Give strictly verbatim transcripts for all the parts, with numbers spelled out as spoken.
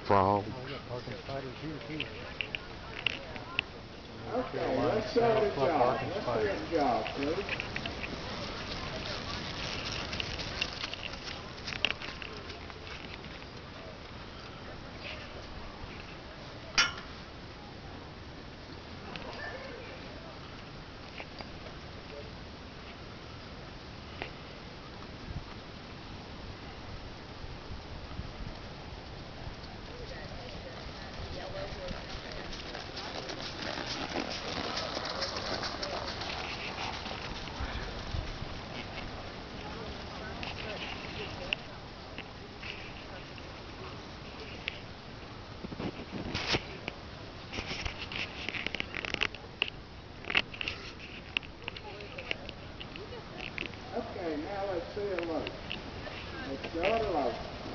frogs. Oh, we got barking spiders here too. Okay, Carolina let's show snail the club job. barking Let's see spider. him jog, please. Okay, now let's see him load. Let's show it load.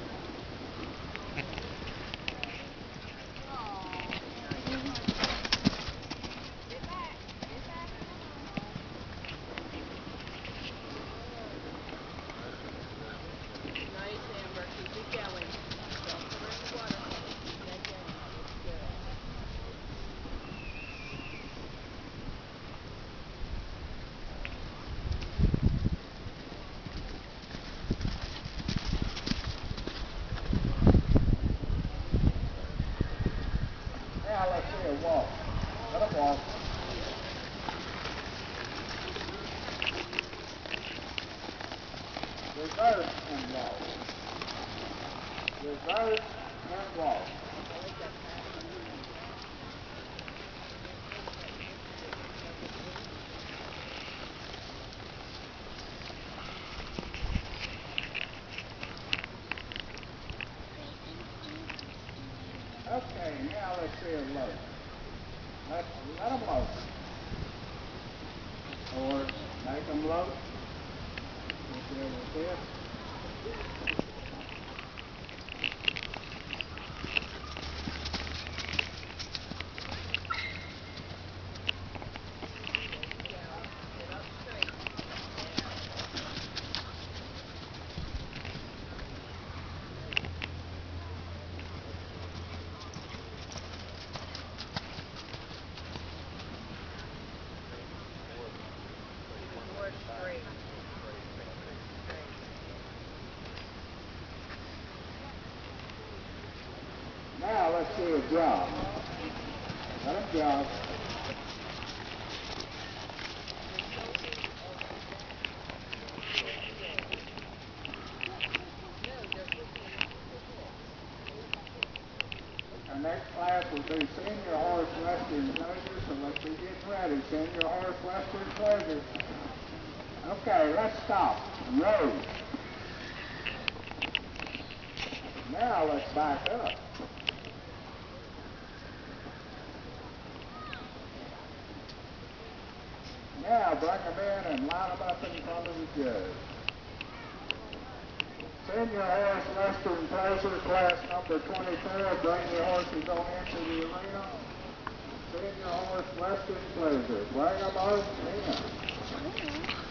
Now let's see him walk. Let him walk. Reverse and walk. Reverse and walk. Okay, now let's see him load. Let, let him load. Or make him load. Whichever it is. Now let's see a jog. Let him jog. Our next class will be Senior Horse Western Pleasure, so let's be getting ready. Senior Horse Western Pleasure. Okay, let's stop. Road. Now let's back up. Now bring them in and line them up in front of the judge. Senior Horse Western Pleasure, class number twenty-four. Bring your horses on into the arena. Senior Horse Western Pleasure. Bring them on in.